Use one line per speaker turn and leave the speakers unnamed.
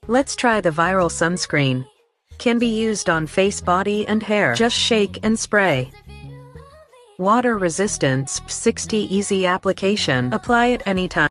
Let's try the viral sunscreen. Can be used on face, body, and hair. Just shake and spray. Water resistance, 60 easy application. Apply at any time.